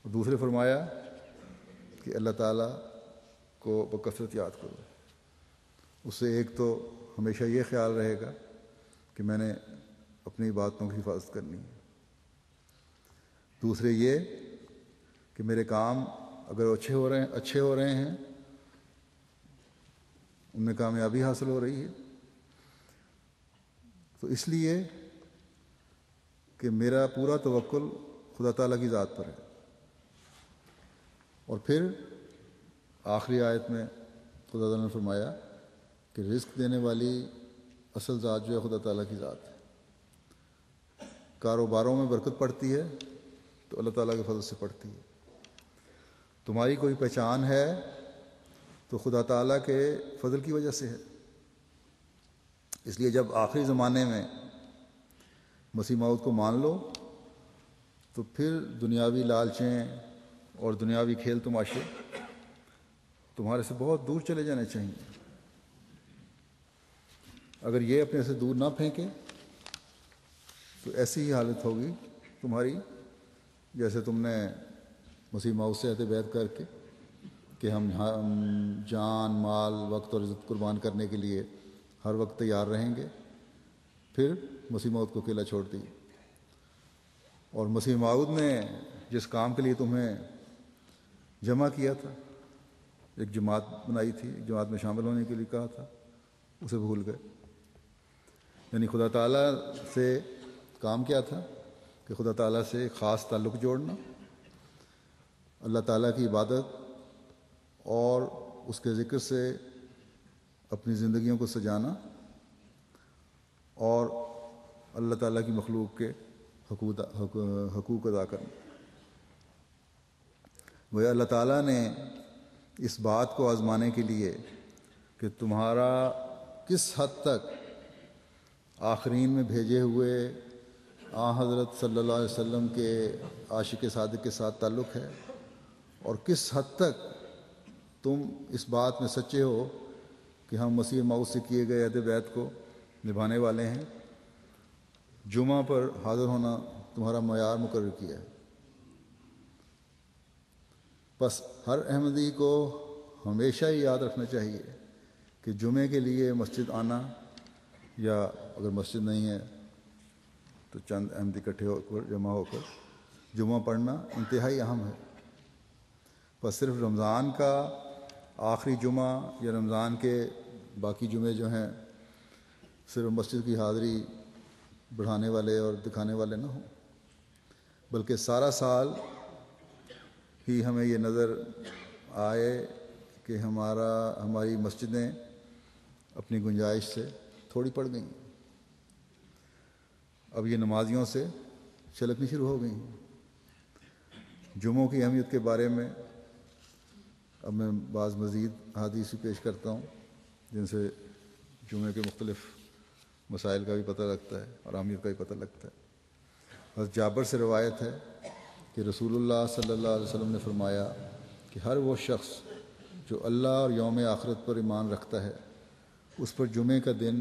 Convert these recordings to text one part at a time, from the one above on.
اور دوسرے فرمایا کہ اللہ تعالیٰ کو بکثرت یاد کرو. اس سے ایک تو ہمیشہ یہ خیال رہے گا کہ میں نے اپنی باتوں کی حفاظت کرنی ہے. دوسرے یہ کہ میرے کام اگر اچھے ہو رہے ہیں ان میں کامیابی حاصل ہو رہی ہے تو اس لیے کہ میرا پورا توکل خدا تعالیٰ کی ذات پر ہے. اور پھر آخری آیت میں خدا تعالیٰ نے فرمایا کہ رزق دینے والی اصل ذات جو ہے خدا تعالیٰ کی ذات ہے. کاروباروں میں برکت پڑتی ہے تو اللہ تعالیٰ کے فضل سے پڑتی ہے. تمہاری کوئی پہچان ہے تو خدا تعالیٰ کے فضل کی وجہ سے ہے. اس لیے جب آخری زمانے میں مسیح موعود کو مان لو تو پھر دنیاوی لالچیں اور دنیاوی کھیل تماشے تمہارے سے بہت دور چلے جانے چاہیے. اگر یہ اپنے سے دور نہ پھینکے تو ایسی ہی حالت ہوگی تمہاری جیسے تم نے مسیح موعود سے عہد بیعت کر کے کہ ہم جان مال وقت اور عزت قربان کرنے کے لیے ہر وقت تیار رہیں گے. پھر مسیح موعود کو اکیلا چھوڑ دی. اور مسیح موعود نے جس کام کے لیے تمہیں جمع کیا تھا، ایک جماعت بنائی تھی، ایک جماعت میں شامل ہونے کے لیے کہا تھا، اسے بھول گئے. یعنی خدا تعالیٰ سے کام کیا تھا کہ خدا تعالیٰ سے ایک خاص تعلق جوڑنا، اللہ تعالیٰ کی عبادت اور اس کے ذکر سے اپنی زندگیوں کو سجانا اور اللہ تعالیٰ کی مخلوق کے حقوق ادا کرنا. وہ اللہ تعالیٰ نے اس بات کو آزمانے کے لیے کہ تمہارا کس حد تک آخرین میں بھیجے ہوئے حضرت صلی اللہ علیہ وسلم کے عاشق صادق کے ساتھ تعلق ہے اور کس حد تک تم اس بات میں سچے ہو کہ ہم مسیح موعود سے کیے گئے عہد بیعت کو نبھانے والے ہیں. جمعہ پر حاضر ہونا تمہارا معیار مقرر کیا ہے. بس ہر احمدی کو ہمیشہ ہی یاد رکھنا چاہیے کہ جمعے کے لیے مسجد آنا، یا اگر مسجد نہیں ہے تو چند احمدی اکٹھے ہو کر جمع ہو کر جمعہ پڑھنا انتہائی اہم ہے. بس صرف رمضان کا آخری جمعہ یا رمضان کے باقی جمعے جو ہیں صرف مسجد کی حاضری بڑھانے والے اور دکھانے والے نہ ہوں، بلکہ سارا سال ہی ہمیں یہ نظر آئے کہ ہماری مسجدیں اپنی گنجائش سے تھوڑی پڑ گئیں. اب یہ نمازیوں سے چھلکنی شروع ہو گئیں. جمعوں کی اہمیت کے بارے میں اب میں بعض مزید احادیث پیش کرتا ہوں جن سے جمعے کے مختلف مسائل کا بھی پتہ لگتا ہے اور اہمیت کا بھی پتہ لگتا ہے. حضرت جابر سے روایت ہے کہ رسول اللہ صلی اللہ علیہ وسلم نے فرمایا کہ ہر وہ شخص جو اللہ اور یوم آخرت پر ایمان رکھتا ہے اس پر جمعے کے دن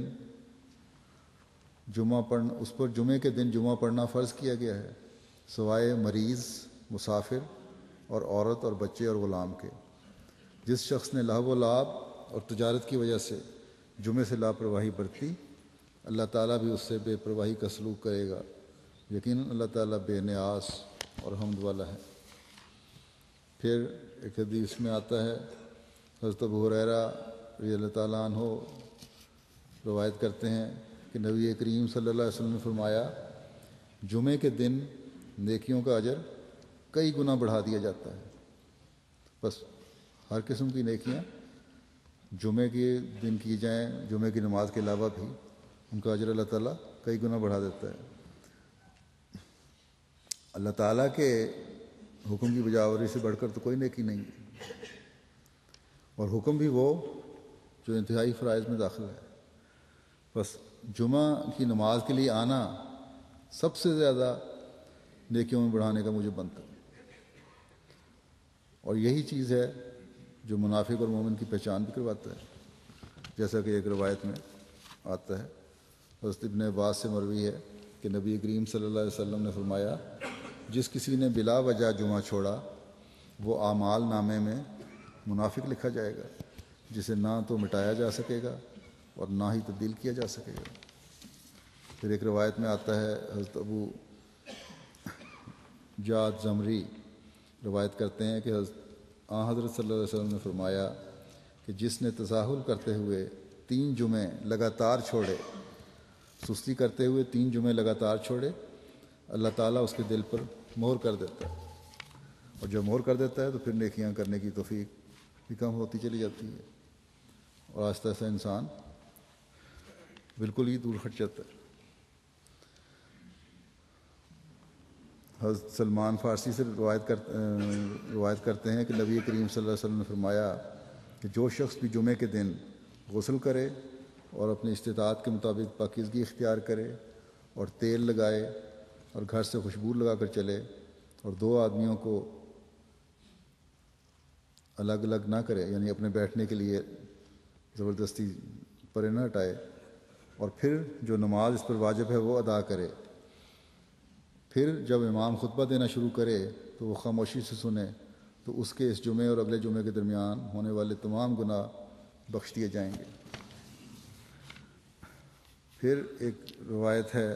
جمعہ پڑھنا فرض کیا گیا ہے، سوائے مریض، مسافر اور عورت اور بچے اور غلام کے. جس شخص نے لہو و لعب اور تجارت کی وجہ سے جمعے سے لاپرواہی برتی، اللہ تعالیٰ بھی اس سے بے پرواہی کا سلوک کرے گا. یقیناً اللہ تعالیٰ بے نیاز اور حمد والا ہے. پھر ایک حدیث میں آتا ہے، حضرت ابو ہریرہ رضی اللہ تعالیٰ عنہ روایت کرتے ہیں کہ نبی کریم صلی اللہ علیہ وسلم نے فرمایا، جمعے کے دن نیکیوں کا اجر کئی گنا بڑھا دیا جاتا ہے. بس ہر قسم کی نیکیاں جمعے کے دن کی جائیں، جمعے کی نماز کے علاوہ بھی ان کا اجر اللہ تعالیٰ کئی گنا بڑھا دیتا ہے. اللہ تعالیٰ کے حکم کی بجاوری سے بڑھ کر تو کوئی نیکی نہیں ہے، اور حکم بھی وہ جو انتہائی فرائض میں داخل ہے. بس جمعہ کی نماز کے لیے آنا سب سے زیادہ نیکیوں میں بڑھانے کا مجھے بنتا ہے. اور یہی چیز ہے جو منافق اور مومن کی پہچان بھی کرواتا ہے، جیسا کہ ایک روایت میں آتا ہے. حضرت ابن عباس سے مروی ہے کہ نبی کریم صلی اللہ علیہ وسلم نے فرمایا، جس کسی نے بلا وجہ جمعہ چھوڑا وہ اعمال نامے میں منافق لکھا جائے گا، جسے نہ تو مٹایا جا سکے گا اور نہ ہی تبدیل کیا جا سکے گا۔ پھر ایک روایت میں آتا ہے، حضرت ابو جعد زمری روایت کرتے ہیں کہ حضرت صلی اللہ علیہ وسلم نے فرمایا کہ جس نے تساہل کرتے ہوئے 3 جمعے لگاتار چھوڑے، سستی کرتے ہوئے 3 جمعے لگاتار چھوڑے، اللہ تعالیٰ اس کے دل پر مہر کر دیتا ہے، اور جب مہر کر دیتا ہے تو پھر نیکیاں کرنے کی توفیق بھی کم ہوتی چلی جاتی ہے، اور آہستہ آہستہ انسان بالکل ہی دور ہٹ جاتا ہے۔ حضرت سلمان فارسی سے روایت کرتے ہیں کہ نبی کریم صلی اللہ علیہ وسلم نے فرمایا کہ جو شخص بھی جمعے کے دن غسل کرے اور اپنی استطاعت کے مطابق پاکیزگی اختیار کرے اور تیل لگائے اور گھر سے خوشبو لگا کر چلے اور 2 آدمیوں کو الگ الگ نہ کرے، یعنی اپنے بیٹھنے کے لیے زبردستی پرے نہ ہٹائے، اور پھر جو نماز اس پر واجب ہے وہ ادا کرے، پھر جب امام خطبہ دینا شروع کرے تو وہ خاموشی سے سنے، تو اس کے اس جمعے اور اگلے جمعے کے درمیان ہونے والے تمام گناہ بخش دیے جائیں گے۔ پھر ایک روایت ہے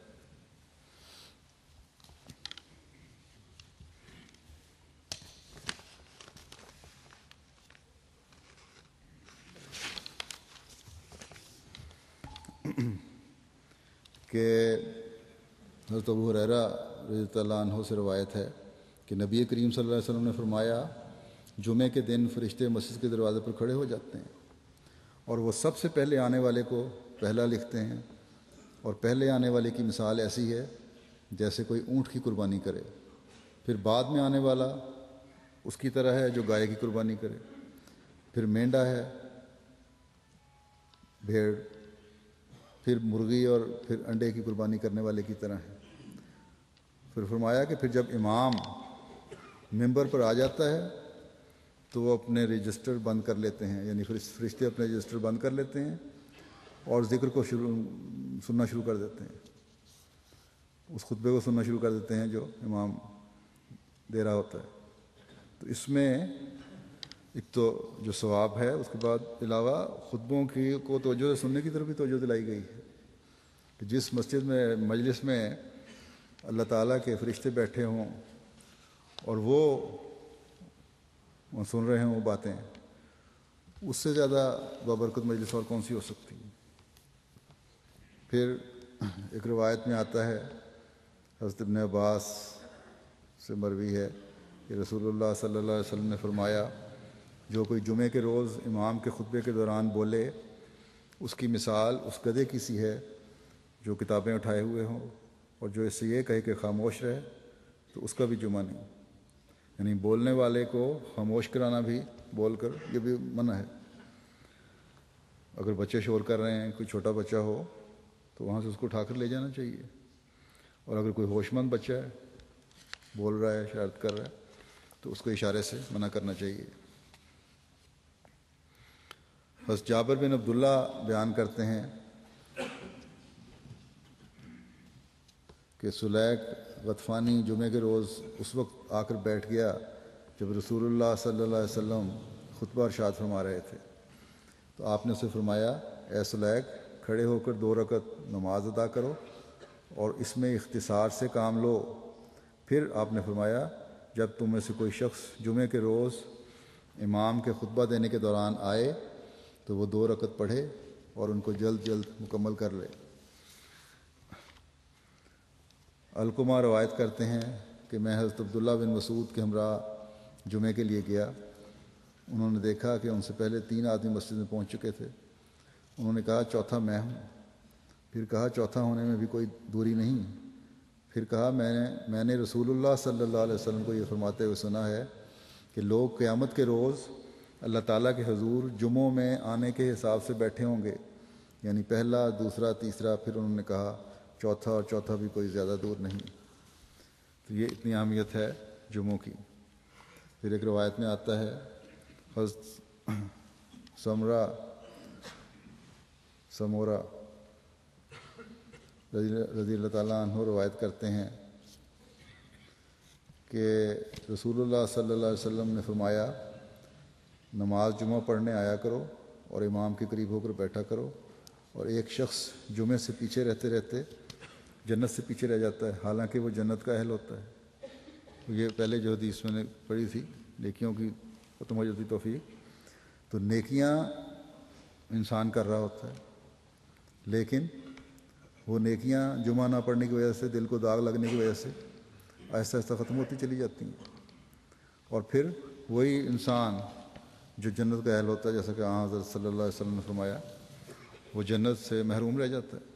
کہ حضرت ابو ہریرہ رضی اللہ عنہ سے روایت ہے کہ نبی کریم صلی اللہ علیہ وسلم نے فرمایا جمعے کے دن فرشتے مسجد کے دروازے پر کھڑے ہو جاتے ہیں اور وہ سب سے پہلے آنے والے کو پہلا لکھتے ہیں، اور پہلے آنے والے کی مثال ایسی ہے جیسے کوئی اونٹ کی قربانی کرے، پھر بعد میں آنے والا اس کی طرح ہے جو گائے کی قربانی کرے، پھر مینڈا ہے، بھیڑ، پھر مرغی، اور پھر انڈے کی قربانی کرنے والے کی طرح ہے۔ پھر فرمایا کہ پھر جب امام ممبر پر آ جاتا ہے تو وہ اپنے رجسٹر بند کر لیتے ہیں، یعنی فرشتے اپنے رجسٹر بند کر لیتے ہیں اور ذکر کو سننا شروع کر دیتے ہیں، اس خطبے کو سننا شروع کر دیتے ہیں جو امام دے رہا ہوتا ہے۔ تو اس میں ایک تو جو ثواب ہے، اس کے بعد علاوہ خطبوں کی کو توجہ سے سننے کی طرف بھی توجہ دلائی گئی ہے کہ جس مسجد میں مجلس میں اللہ تعالیٰ کے فرشتے بیٹھے ہوں اور وہ سن رہے ہوں باتیں، اس سے زیادہ بابرکت مجلس اور کون سی ہو سکتی ہے۔ پھر ایک روایت میں آتا ہے، حضرت ابن عباس سے مروی ہے کہ رسول اللہ صلی اللہ علیہ وسلم نے فرمایا جو کوئی جمعے کے روز امام کے خطبے کے دوران بولے اس کی مثال اس گدھے کی سی ہے جو کتابیں اٹھائے ہوئے ہوں، اور جو اس سے یہ کہے کہ خاموش رہے تو اس کا بھی جمعہ نہیں، یعنی بولنے والے کو خاموش کرانا بھی بول کر یہ بھی منع ہے۔ اگر بچے شور کر رہے ہیں، کوئی چھوٹا بچہ ہو تو وہاں سے اس کو اٹھا کر لے جانا چاہیے، اور اگر کوئی ہوش مند بچہ ہے بول رہا ہے، شرارت کر رہا ہے، تو اس کو اشارے سے منع کرنا چاہیے۔ بس جابر بن عبداللہ بیان کرتے ہیں کہ سلیق غطفانی جمعے کے روز اس وقت آ کر بیٹھ گیا جب رسول اللہ صلی اللہ علیہ وسلم خطبہ ارشاد فرما رہے تھے، تو آپ نے اسے فرمایا اے سلیق، کھڑے ہو کر 2 رکعت نماز ادا کرو اور اس میں اختصار سے کام لو۔ پھر آپ نے فرمایا جب تم میں سے کوئی شخص جمعے کے روز امام کے خطبہ دینے کے دوران آئے تو وہ 2 رکعت پڑھے اور ان کو جلد جلد مکمل کر لے۔ علقمہ روایت کرتے ہیں کہ میں حضرت عبداللہ بن مسعود کے ہمراہ جمعے کے لیے گیا، انہوں نے دیکھا کہ ان سے پہلے 3 آدمی مسجد میں پہنچ چکے تھے، انہوں نے کہا چوتھا میں ہوں، پھر کہا چوتھا ہونے میں بھی کوئی دوری نہیں، پھر کہا میں نے رسول اللہ صلی اللہ علیہ وسلم کو یہ فرماتے ہوئے سنا ہے کہ لوگ قیامت کے روز اللہ تعالیٰ کے حضور جمعوں میں آنے کے حساب سے بیٹھے ہوں گے، یعنی پہلا، دوسرا، تیسرا، پھر انہوں نے کہا چوتھا، اور چوتھا بھی کوئی زیادہ دور نہیں۔ تو یہ اتنی اہمیت ہے جمعوں کی۔ پھر ایک روایت میں آتا ہے، حضرت سمورہ رضی اللہ تعالیٰ عنہ روایت کرتے ہیں کہ کہ رسول اللہ صلی اللہ علیہ وسلم نے فرمایا نماز جمعہ پڑھنے آیا کرو اور امام کے قریب ہو کر بیٹھا کرو، اور ایک شخص جمعے سے پیچھے رہتے رہتے جنت سے پیچھے رہ جاتا ہے حالانکہ وہ جنت کا اہل ہوتا ہے۔ یہ پہلے جو حدیث میں نے پڑھی تھی نیکیوں کی ختم ہو جاتی توفیق، تو نیکیاں انسان کر رہا ہوتا ہے لیکن وہ نیکیاں جمعہ نہ پڑھنے کی وجہ سے، دل کو داغ لگنے کی وجہ سے آہستہ آہستہ ختم ہوتی چلی جاتی ہیں، اور پھر وہی انسان جو جنت کا اہل ہوتا ہے، جیسا کہ حضرت صلی اللہ علیہ وسلم نے فرمایا، وہ جنت سے محروم رہ جاتا ہے۔